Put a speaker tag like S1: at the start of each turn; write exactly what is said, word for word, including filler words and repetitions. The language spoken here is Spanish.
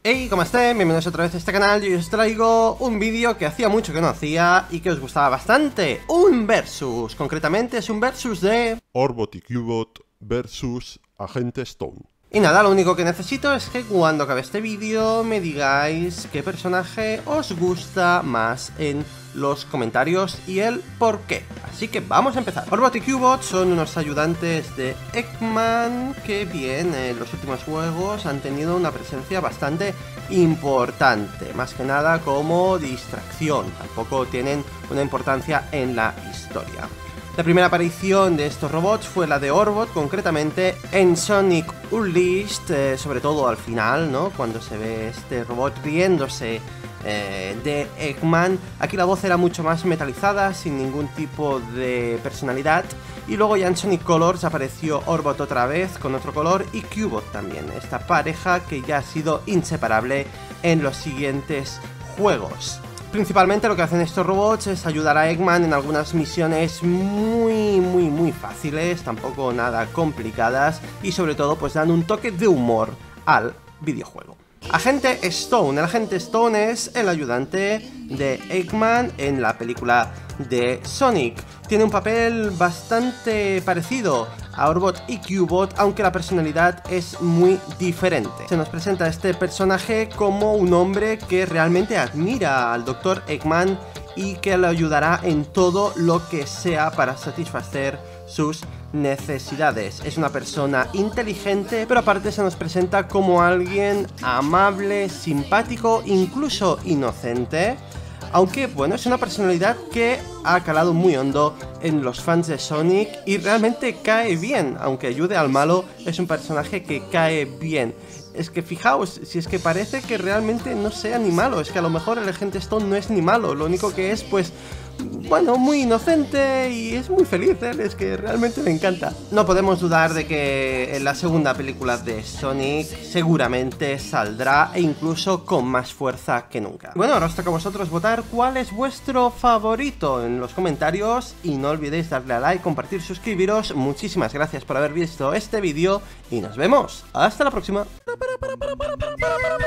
S1: Hey, ¿cómo estén? Bienvenidos otra vez a este canal. Yo os traigo un vídeo que hacía mucho que no hacía y que os gustaba bastante. Un versus, concretamente es un versus de
S2: Orbot y Cubot versus Agente Stone.
S1: Y nada, lo único que necesito es que cuando acabe este vídeo me digáis qué personaje os gusta más en los comentarios y el por qué. Así que vamos a empezar. Orbot y Cubot son unos ayudantes de Eggman que bien en los últimos juegos han tenido una presencia bastante importante, más que nada como distracción, tampoco tienen una importancia en la historia. La primera aparición de estos robots fue la de Orbot, concretamente en Sonic Unleashed, eh, sobre todo al final, ¿no? Cuando se ve este robot riéndose eh, de Eggman. Aquí la voz era mucho más metalizada, sin ningún tipo de personalidad. Y luego ya en Sonic Colors apareció Orbot otra vez, con otro color, y Cubot también, esta pareja que ya ha sido inseparable en los siguientes juegos. Principalmente lo que hacen estos robots es ayudar a Eggman en algunas misiones muy muy muy fáciles, tampoco nada complicadas, y sobre todo pues dan un toque de humor al videojuego. Agente Stone. El Agente Stone es el ayudante de Eggman en la película de Sonic. Tiene un papel bastante parecido a Orbot y Cubot, aunque la personalidad es muy diferente. Se nos presenta este personaje como un hombre que realmente admira al doctor Eggman y que le ayudará en todo lo que sea para satisfacer sus necesidades. Es una persona inteligente, pero aparte se nos presenta como alguien amable, simpático, incluso inocente. Aunque, bueno, es una personalidad que ha calado muy hondo en los fans de Sonic y realmente cae bien. Aunque ayude al malo, es un personaje que cae bien. Es que fijaos, si es que parece que realmente no sea ni malo. Es que a lo mejor el Agente Stone no es ni malo. Lo único que es, pues, bueno, muy inocente y es muy feliz, ¿eh? Es que realmente me encanta. No podemos dudar de que en la segunda película de Sonic seguramente saldrá, e incluso con más fuerza que nunca. Bueno, ahora os toca a vosotros votar cuál es vuestro favorito en los comentarios y no olvidéis darle a like, compartir, suscribiros. Muchísimas gracias por haber visto este vídeo y nos vemos. Hasta la próxima.